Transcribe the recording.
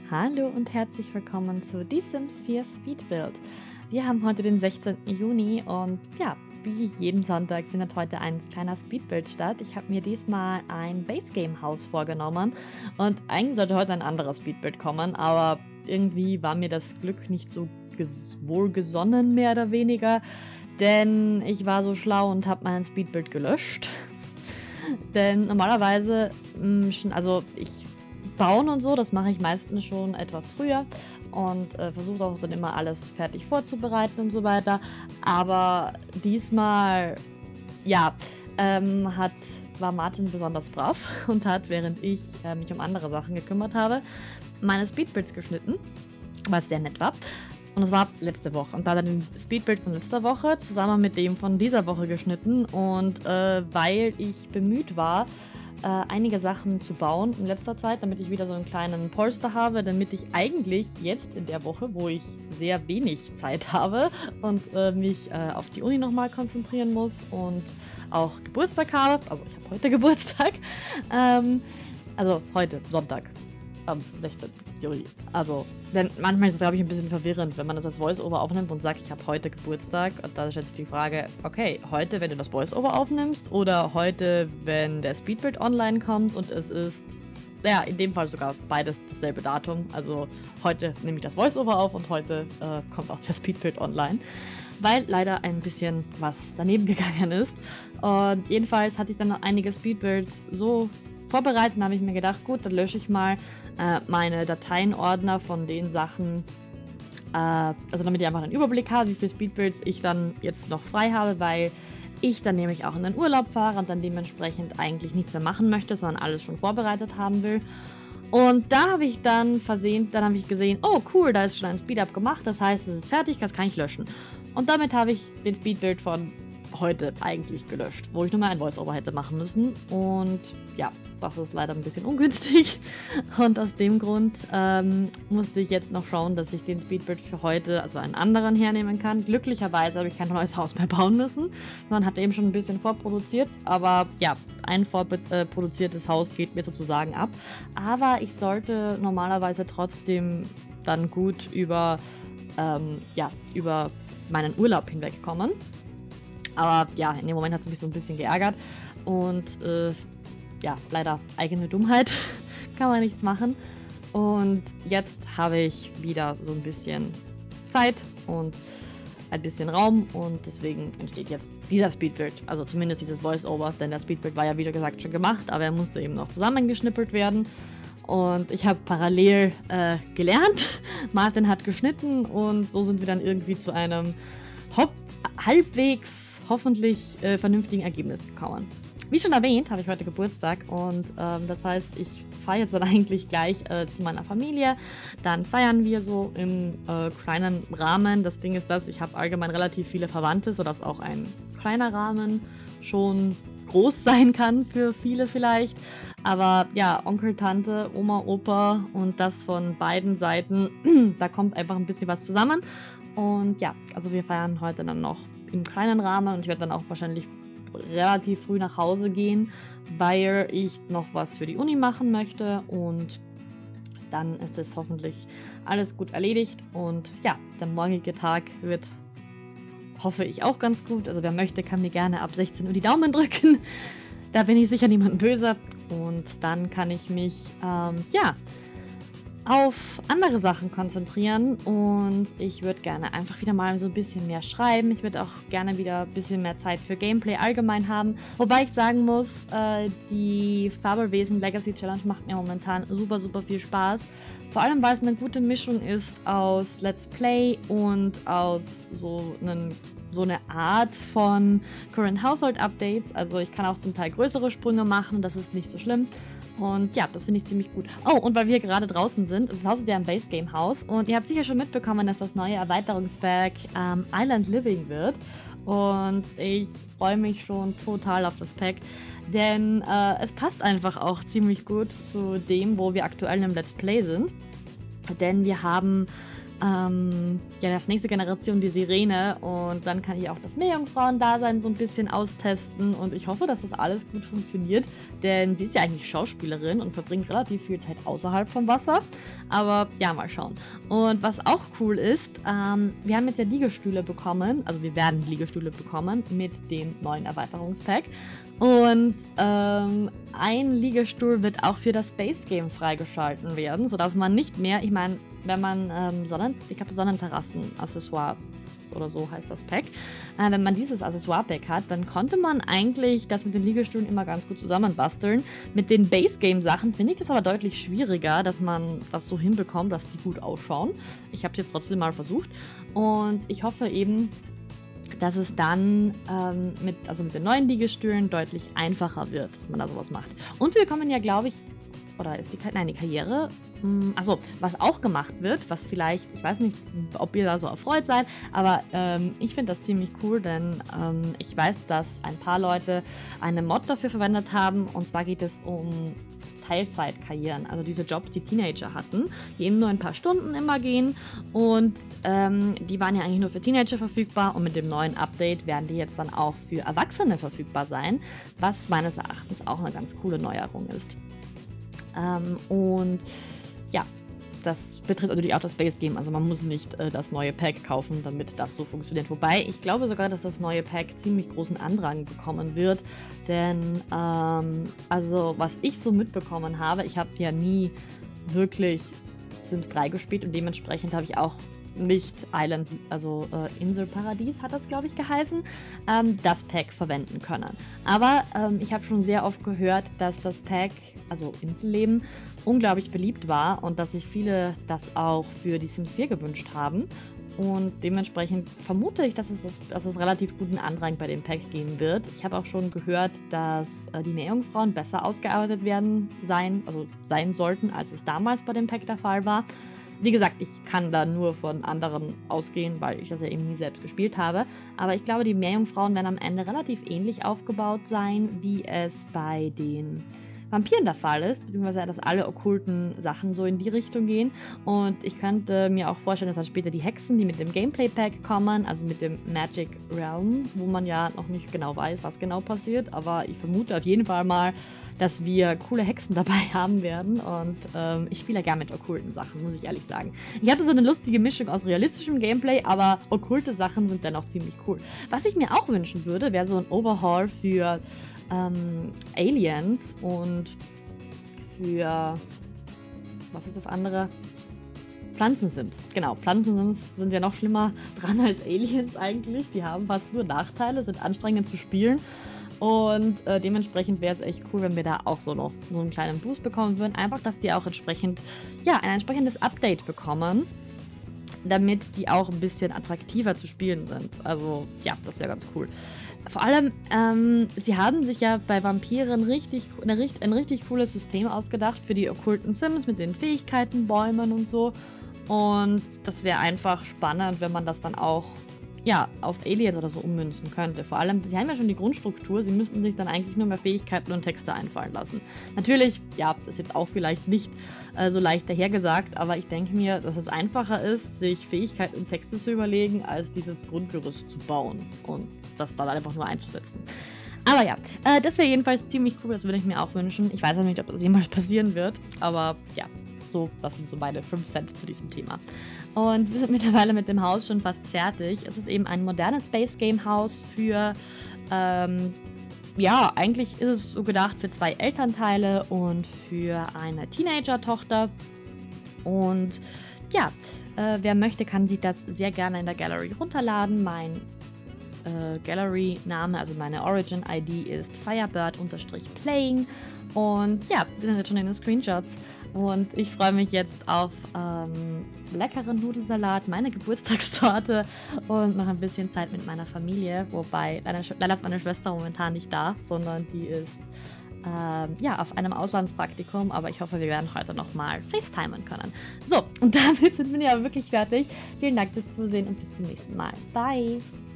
Hallo und herzlich willkommen zu Die Sims 4 Speedbuild. Wir haben heute den 16. Juni und ja, wie jeden Sonntag findet heute ein kleiner Speedbuild statt. Ich habe mir diesmal ein Base Game Haus vorgenommen und eigentlich sollte heute ein anderes Speedbuild kommen, aber irgendwie war mir das Glück nicht so wohlgesonnen, mehr oder weniger, denn ich war so schlau und habe mein Speedbuild gelöscht. Denn normalerweise, also ich bauen und so, das mache ich meistens schon etwas früher und versuche auch dann immer alles fertig vorzubereiten und so weiter. Aber diesmal, ja, war Martin besonders brav und hat, während ich mich um andere Sachen gekümmert habe, meine Speedbuilds geschnitten, was sehr nett war. Und das war letzte Woche. Und da hat er den Speedbuild von letzter Woche zusammen mit dem von dieser Woche geschnitten. Und weil ich bemüht war, einige Sachen zu bauen in letzter Zeit, damit ich wieder so einen kleinen Polster habe, damit ich eigentlich jetzt in der Woche, wo ich sehr wenig Zeit habe und mich auf die Uni nochmal konzentrieren muss und auch Geburtstag habe, also ich habe heute Geburtstag, also heute, Sonntag, am 16. Juli. Also, denn manchmal ist es, glaube ich, ein bisschen verwirrend, wenn man das als Voice-Over aufnimmt und sagt, ich habe heute Geburtstag. Und da stellt sich die Frage, okay, heute, wenn du das Voice-Over aufnimmst oder heute, wenn der Speedbuild online kommt und es ist, ja, in dem Fall sogar beides dasselbe Datum. Also heute nehme ich das Voice-Over auf und heute kommt auch der Speedbuild online. Weil leider ein bisschen was daneben gegangen ist. Und jedenfalls hatte ich dann noch einige Speedbuilds so vorbereitet, habe ich mir gedacht, gut, dann lösche ich mal meine Dateienordner von den Sachen, also damit ich einfach einen Überblick habe, wie viele Speedbuilds ich dann jetzt noch frei habe, weil ich dann nämlich auch in den Urlaub fahre und dann dementsprechend eigentlich nichts mehr machen möchte, sondern alles schon vorbereitet haben will. Und da habe ich dann gesehen, oh cool, da ist schon ein Speedup gemacht, das heißt, es ist fertig, das kann ich löschen. Und damit habe ich den Speedbuild von heute eigentlich gelöscht, wo ich nur mal ein Voice-Over hätte machen müssen. Und ja, das ist leider ein bisschen ungünstig. Und aus dem Grund musste ich jetzt noch schauen, dass ich den Speedbuild für heute, also einen anderen, hernehmen kann. Glücklicherweise habe ich kein neues Haus mehr bauen müssen, sondern hatte eben schon ein bisschen vorproduziert. Aber ja, ein vorproduziertes Haus geht mir sozusagen ab. Aber ich sollte normalerweise trotzdem dann gut über meinen Urlaub hinwegkommen. Aber ja, in dem Moment hat es mich so ein bisschen geärgert und ja, leider eigene Dummheit, kann man nichts machen. Und jetzt habe ich wieder so ein bisschen Zeit und ein bisschen Raum und deswegen entsteht jetzt dieser Speedbuild, also zumindest dieses Voice-Over, denn der Speedbuild war ja, wie gesagt, schon gemacht, aber er musste eben noch zusammengeschnippelt werden. Und ich habe parallel gelernt, Martin hat geschnitten und so sind wir dann irgendwie zu einem halbwegs hoffentlich vernünftigen Ergebnis gekommen. Wie schon erwähnt, habe ich heute Geburtstag und das heißt, ich fahre jetzt dann eigentlich gleich zu meiner Familie. Dann feiern wir so im kleinen Rahmen. Das Ding ist, dass ich habe allgemein relativ viele Verwandte, sodass auch ein kleiner Rahmen schon groß sein kann für viele vielleicht. Aber ja, Onkel, Tante, Oma, Opa und das von beiden Seiten, da kommt einfach ein bisschen was zusammen. Und ja, also wir feiern heute dann noch im kleinen Rahmen und ich werde dann auch wahrscheinlich relativ früh nach Hause gehen, weil ich noch was für die Uni machen möchte und dann ist es hoffentlich alles gut erledigt und ja, der morgige Tag wird, hoffe ich, auch ganz gut. Also wer möchte, kann mir gerne ab 16 Uhr die Daumen drücken. Da bin ich sicher niemandem böse und dann kann ich mich, auf andere Sachen konzentrieren und ich würde gerne einfach wieder mal so ein bisschen mehr schreiben. Ich würde auch gerne wieder ein bisschen mehr Zeit für Gameplay allgemein haben. Wobei ich sagen muss, die Fabelwesen Legacy Challenge macht mir momentan super, super viel Spaß. Vor allem, weil es eine gute Mischung ist aus Let's Play und aus so eine Art von Current Household Updates. Also ich kann auch zum Teil größere Sprünge machen, das ist nicht so schlimm. Und ja, das finde ich ziemlich gut. Oh, und weil wir gerade draußen sind, das Haus ist ja ein Base Game Haus und ihr habt sicher schon mitbekommen, dass das neue Erweiterungspack Island Living wird. Und ich freue mich schon total auf das Pack, denn es passt einfach auch ziemlich gut zu dem, wo wir aktuell im Let's Play sind. Denn wir haben ja, das nächste Generation die Sirene und dann kann ich auch das Meerjungfrauen-Dasein so ein bisschen austesten und ich hoffe, dass das alles gut funktioniert, denn sie ist ja eigentlich Schauspielerin und verbringt relativ viel Zeit außerhalb vom Wasser, aber ja, mal schauen. Und was auch cool ist, wir haben jetzt ja Liegestühle bekommen, also wir werden Liegestühle bekommen mit dem neuen Erweiterungspack und ein Liegestuhl wird auch für das Space Game freigeschalten werden, sodass man nicht mehr, ich meine, wenn man ich glaube Sonnenterrassen-Accessoire oder so heißt das Pack, wenn man dieses Accessoire-Pack hat, dann konnte man eigentlich das mit den Liegestühlen immer ganz gut zusammenbasteln. Mit den Base-Game-Sachen finde ich das aber deutlich schwieriger, dass man das so hinbekommt, dass die gut ausschauen. Ich habe es jetzt trotzdem mal versucht und ich hoffe eben, dass es dann mit den neuen Liegestühlen deutlich einfacher wird, dass man da sowas macht. Und wir kommen ja, glaube ich, oder ist die Karriere? Achso, was auch gemacht wird, was vielleicht, ich weiß nicht, ob ihr da so erfreut seid, aber ich finde das ziemlich cool, denn ich weiß, dass ein paar Leute eine Mod dafür verwendet haben, und zwar geht es um Teilzeitkarrieren, also diese Jobs, die Teenager hatten, die eben nur ein paar Stunden immer gehen und die waren ja eigentlich nur für Teenager verfügbar und mit dem neuen Update werden die jetzt dann auch für Erwachsene verfügbar sein, was meines Erachtens auch eine ganz coole Neuerung ist. Und ja, das betrifft natürlich auch das Space Game, also man muss nicht das neue Pack kaufen, damit das so funktioniert. Wobei, ich glaube sogar, dass das neue Pack ziemlich großen Andrang bekommen wird, denn also was ich so mitbekommen habe, ich habe ja nie wirklich Sims 3 gespielt und dementsprechend habe ich auch nicht Island, also Inselparadies hat das, glaube ich, geheißen, das Pack verwenden können. Aber ich habe schon sehr oft gehört, dass das Pack, also Inselleben, unglaublich beliebt war und dass sich viele das auch für die Sims 4 gewünscht haben. Und dementsprechend vermute ich, dass es relativ guten Andrang bei dem Pack geben wird. Ich habe auch schon gehört, dass die Meerjungfrauen besser ausgearbeitet sein sollten, als es damals bei dem Pack der Fall war. Wie gesagt, ich kann da nur von anderen ausgehen, weil ich das ja eben nie selbst gespielt habe. Aber ich glaube, die Meerjungfrauen werden am Ende relativ ähnlich aufgebaut sein, wie es bei den Vampiren der Fall ist, beziehungsweise dass alle okkulten Sachen so in die Richtung gehen. Und ich könnte mir auch vorstellen, dass dann später die Hexen, die mit dem Gameplay-Pack kommen, also mit dem Magic Realm, wo man ja noch nicht genau weiß, was genau passiert, aber ich vermute auf jeden Fall mal, dass wir coole Hexen dabei haben werden und ich spiele ja gerne mit okkulten Sachen, muss ich ehrlich sagen. Ich hatte so eine lustige Mischung aus realistischem Gameplay, aber okkulte Sachen sind dennoch ziemlich cool. Was ich mir auch wünschen würde, wäre so ein Overhaul für Aliens und für, was ist das andere? Pflanzensims. Genau, Pflanzensims sind ja noch schlimmer dran als Aliens eigentlich. Die haben fast nur Nachteile, sind anstrengend zu spielen. Und dementsprechend wäre es echt cool, wenn wir da auch so noch so einen kleinen Boost bekommen würden. Einfach, dass die auch entsprechend, ja, ein entsprechendes Update bekommen, damit die auch ein bisschen attraktiver zu spielen sind. Also, ja, das wäre ganz cool. Vor allem, sie haben sich ja bei Vampiren ein richtig cooles System ausgedacht für die okkulten Sims mit den Fähigkeiten, Bäumen und so. Und das wäre einfach spannend, wenn man das dann auch ja, auf Aliens oder so ummünzen könnte. Vor allem, sie haben ja schon die Grundstruktur, sie müssten sich dann eigentlich nur mehr Fähigkeiten und Texte einfallen lassen. Natürlich, ja, ist jetzt auch vielleicht nicht so leicht dahergesagt, aber ich denke mir, dass es einfacher ist, sich Fähigkeiten und Texte zu überlegen, als dieses Grundgerüst zu bauen und das dann einfach nur einzusetzen. Aber ja, das wäre jedenfalls ziemlich cool, das würde ich mir auch wünschen. Ich weiß auch nicht, ob das jemals passieren wird, aber ja, so, das sind so meine 5 Cent zu diesem Thema. Und wir sind mittlerweile mit dem Haus schon fast fertig. Es ist eben ein modernes Space Game Haus für, ja, eigentlich ist es so gedacht für 2 Elternteile und für eine Teenager-Tochter. Und ja, wer möchte, kann sich das sehr gerne in der Gallery runterladen. Mein Gallery-Name, also meine Origin-ID ist Firebird-Playing. Und ja, wir sind jetzt schon in den Screenshots. Und ich freue mich jetzt auf leckeren Nudelsalat, meine Geburtstagstorte und noch ein bisschen Zeit mit meiner Familie. Wobei, leider ist meine Schwester momentan nicht da, sondern die ist ja, auf einem Auslandspraktikum. Aber ich hoffe, wir werden heute nochmal FaceTimen können. So, und damit sind wir ja wirklich fertig. Vielen Dank fürs Zusehen und bis zum nächsten Mal. Bye!